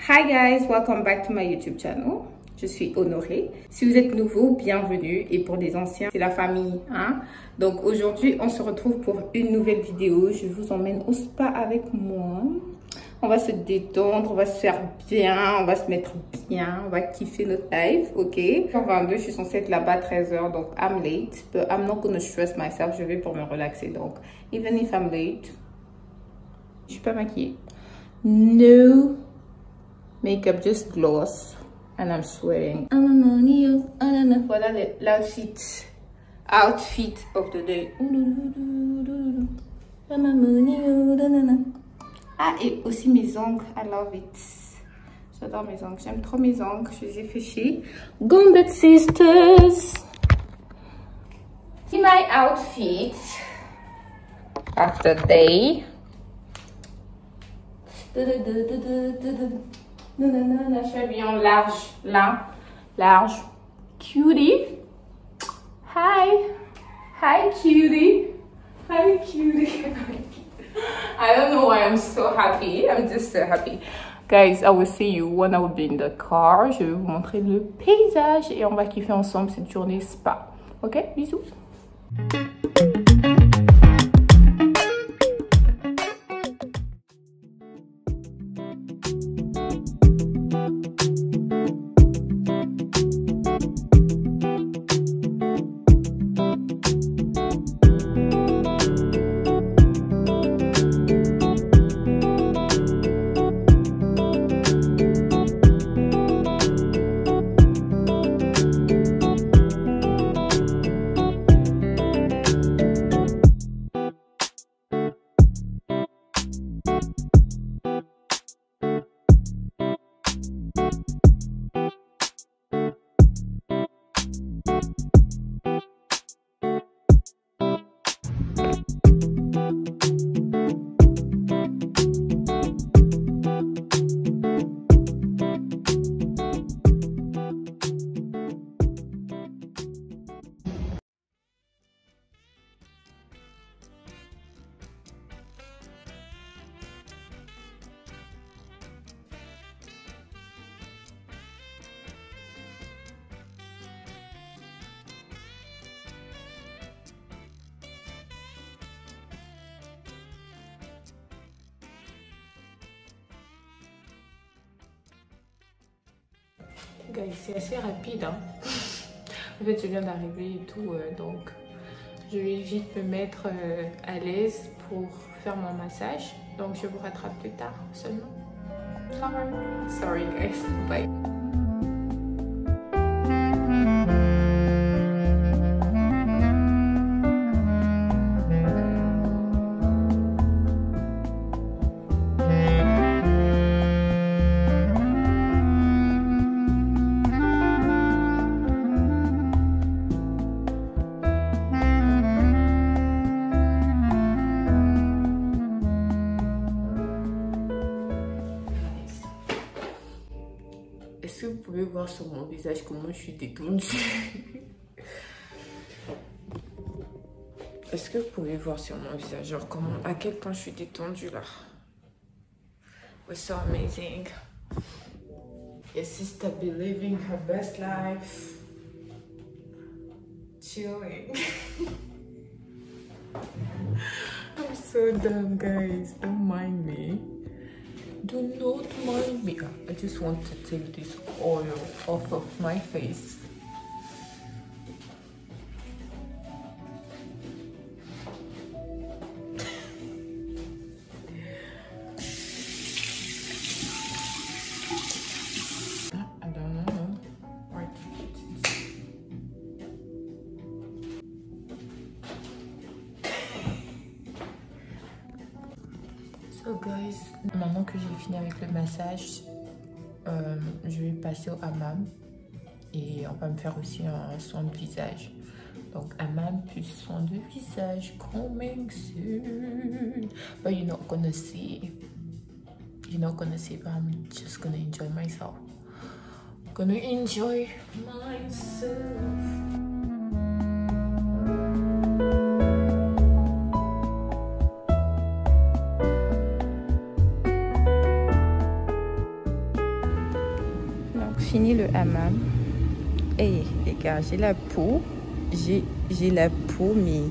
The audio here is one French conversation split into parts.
Hi guys, welcome back to my YouTube channel. Je suis Honorée. Si vous êtes nouveau, bienvenue. Et pour les anciens, c'est la famille. Donc aujourd'hui, on se retrouve pour une nouvelle vidéo. Je vous emmène au spa avec moi. On va se détendre, on va se faire bien, on va se mettre bien, on va kiffer notre life, ok? 22, je suis censée être là-bas à 13h, donc I'm late. But I'm not gonna stress myself, je vais pour me relaxer. Donc, even if I'm late, je suis pas maquillée. No makeup, just gloss. And I'm sweating. Voilà l'outfit. Outfit of the day. Ah, et aussi mes ongles. I love it. J'adore mes ongles. J'aime trop mes ongles. Je les ai fait chez Gambit Sisters. See my outfit after day. Je suis habillée en large. Là. Large. Cutie. Hi. Hi, cutie. Hi, cutie. I don't know why I'm so happy. I'm just so happy. Guys, I will see you when I will be in the car. Je vais vous montrer le paysage et on va kiffer ensemble cette journée spa. Ok, bisous. Guys, c'est assez rapide. En fait, je viens d'arriver et tout, donc je vais vite me mettre à l'aise pour faire mon massage. Donc, je vous rattrape plus tard seulement. Sorry guys, bye. Est-ce que vous pouvez voir sur mon visage comment je suis détendue? Est-ce que vous pouvez voir sur mon visage genre comment, à quel point je suis détendue là? We're so amazing. Your sister be living her best life. Chilling. I'm so done guys, don't mind me. Do not mind me. I just want to take this oil off of my face. I don't know where to put it. So guys, maintenant que j'ai fini avec le massage, je vais passer au hammam et on va me faire aussi un soin de visage. Donc hammam plus soin de visage coming soon. But you're not gonna see. You're not gonna see, but I'm just gonna enjoy myself. Gonna enjoy myself. fini le hammam. Et les gars, j'ai la peau. J'ai la peau, mais...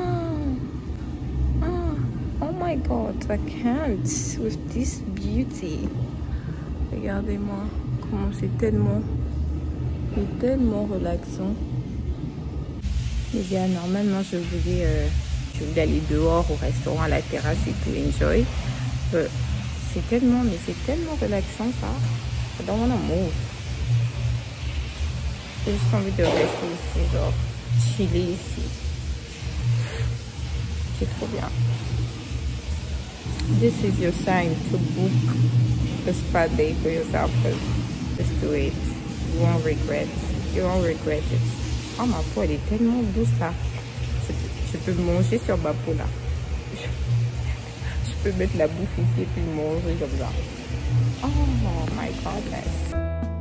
Oh my God, I can't with this beauty. Regardez-moi comment c'est tellement relaxant. Les gars, normalement, je voulais aller dehors au restaurant, à la terrasse et tout, enjoy. C'est tellement relaxant, ça. I don't wanna move. J'ai juste envie de rester ici, genre, chiller ici. C'est trop bien. This is your sign to book a spa day for yourself. Just do it. You won't regret. You won't regret it. Oh, ma peau, elle est tellement douce là. Je peux manger sur ma peau là. Je peux mettre la bouffe ici et puis manger comme ça. Oh my goodness.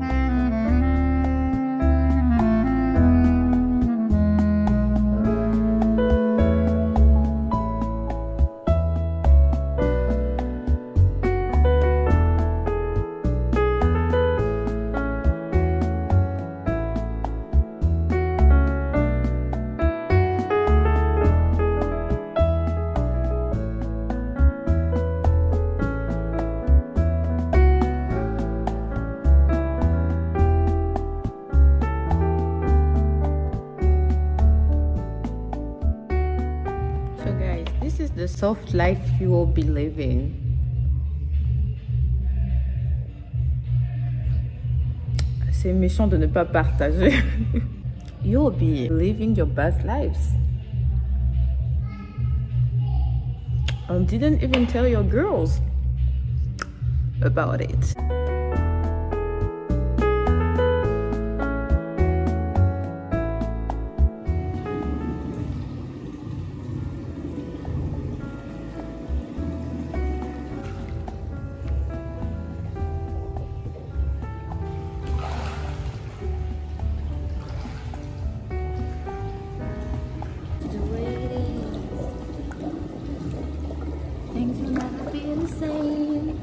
The soft life you will be living. C'est méchant de ne pas partager. You will be living your best lives. I didn't even tell your girls about it. Things will never be the same.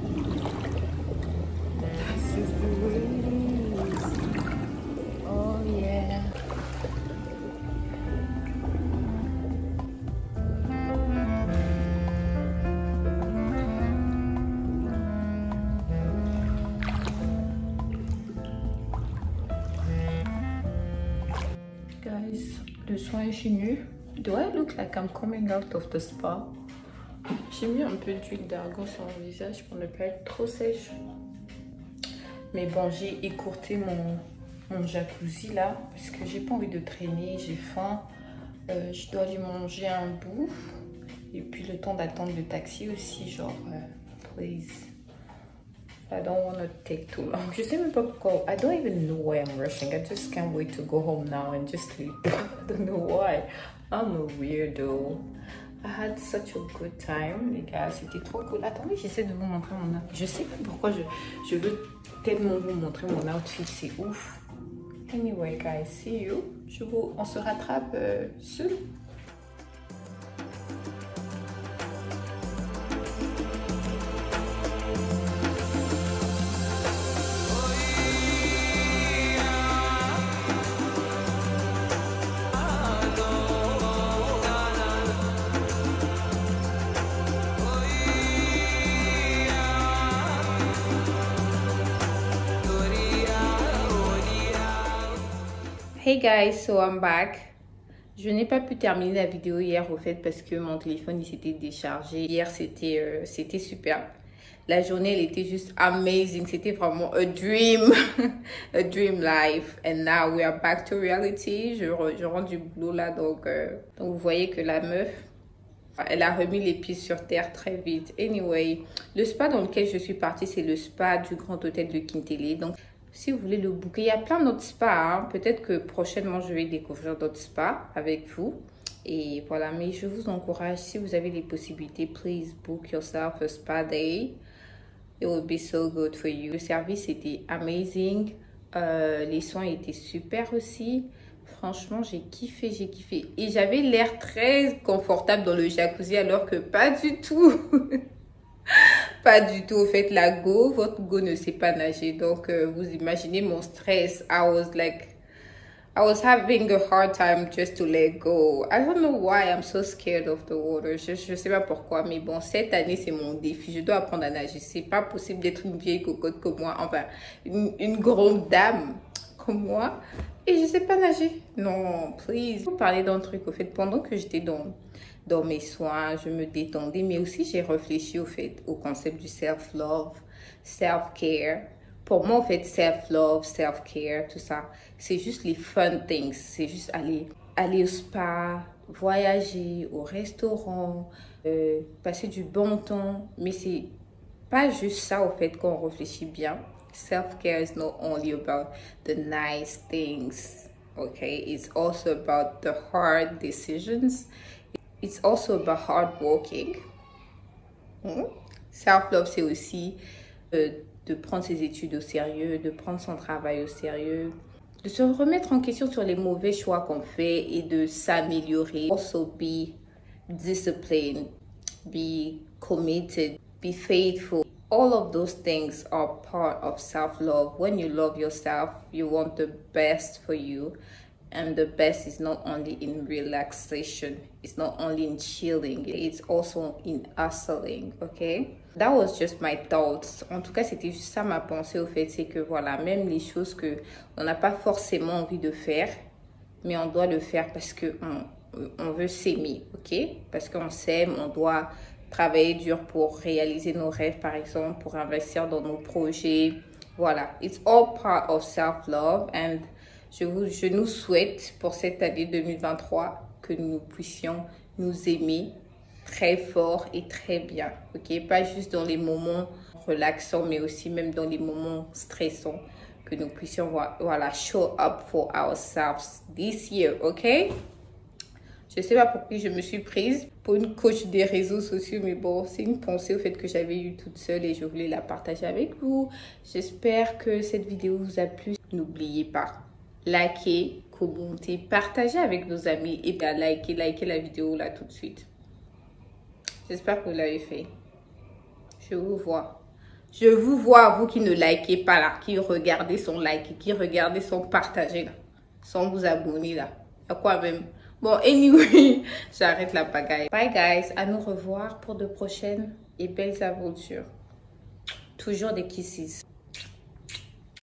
That's just the way it is. Oh yeah. Guys, le soin est fini. Do I look like I'm coming out of the spa? J'ai mis un peu d'huile d'argan sur mon visage pour ne pas être trop sèche. Mais bon, j'ai écourté mon jacuzzi là parce que j'ai pas envie de traîner, j'ai faim. Je dois aller manger un bout. Et puis le temps d'attendre le taxi aussi, genre, please. I don't want to take too long. Je sais même pas pourquoi. I don't even know why I'm rushing. I just can't wait to go home now and just sleep. I don't know why. I'm a weirdo. I had such a good time, les gars, c'était trop cool. Attendez, j'essaie de vous montrer mon outfit. Je sais pas pourquoi je veux tellement vous montrer mon outfit, c'est ouf. Anyway, guys, see you. On se rattrape seul. Hey guys, so I'm back. Je n'ai pas pu terminer la vidéo hier au fait parce que mon téléphone il s'était déchargé. Hier c'était superbe. La journée elle était juste amazing. C'était vraiment a dream, a dream life. And now we are back to reality. Je rentre du boulot là donc vous voyez que la meuf elle a remis les pieds sur terre très vite. Anyway, le spa dans lequel je suis partie c'est le spa du Grand Hôtel de Kintélé. Donc si vous voulez le booker, il y a plein d'autres spas. Hein. Peut-être que prochainement, je vais découvrir d'autres spas avec vous. Et voilà, mais je vous encourage, si vous avez les possibilités, please book yourself a spa day. It will be so good for you. Le service était amazing. Les soins étaient super aussi. Franchement, j'ai kiffé, j'ai kiffé. Et j'avais l'air très confortable dans le jacuzzi alors que pas du tout. Pas du tout. Au fait, la go, votre go ne sait pas nager. Donc, vous imaginez mon stress. I was having a hard time just to let go. I don't know why I'm so scared of the water. Je sais pas pourquoi, mais bon, cette année, c'est mon défi. Je dois apprendre à nager. C'est pas possible d'être une vieille cocotte comme moi. Enfin, une grande dame comme moi. Et je sais pas nager. Non, please. Vous parler d'un truc, au fait, pendant que j'étais dans mes soins, je me détendais, mais aussi j'ai réfléchi, au fait, au concept du self-love, self-care. Pour moi, en fait, self-love, self-care, tout ça, c'est juste les fun things. C'est juste aller au spa, voyager, au restaurant, passer du bon temps. Mais c'est pas juste ça, au fait, qu'on réfléchit bien. Self-care is not only about the nice things, okay? It's also about the hard decisions. It's also about hard working. Self-love, c'est aussi de prendre ses études au sérieux, de prendre son travail au sérieux, de se remettre en question sur les mauvais choix qu'on fait et de s'améliorer. Also be disciplined, be committed, be faithful. All of those things are part of self-love. When you love yourself, you want the best for you. And the best is not only in relaxation, it's not only in chilling, it's also in hustling, okay? That was just my thoughts. En tout cas, c'était juste ça ma pensée au fait, c'est que voilà, même les choses que on n'a pas forcément envie de faire, mais on doit le faire parce que on veut s'aimer, ok? Parce qu'on s'aime, on doit travailler dur pour réaliser nos rêves, par exemple, pour investir dans nos projets. Voilà, it's all part of self-love and je nous souhaite pour cette année 2023 que nous puissions nous aimer très fort et très bien, ok? Pas juste dans les moments relaxants, mais aussi même dans les moments stressants, que nous puissions, voilà, show up for ourselves this year, ok? Je sais pas pour qui je me suis prise pour une coach des réseaux sociaux, mais bon, c'est une pensée au fait que j'avais eue toute seule et je voulais la partager avec vous. J'espère que cette vidéo vous a plu. N'oubliez pas, likez, commentez, partagez avec vos amis et bien likez la vidéo là tout de suite. J'espère que vous l'avez fait. Je vous vois. Je vous vois, vous qui ne likez pas là, qui regardez son like, qui regardez son partager là, sans vous abonner là. À quoi même? Bon, anyway, j'arrête la pagaille. Bye guys, à nous revoir pour de prochaines et belles aventures. Toujours des kisses.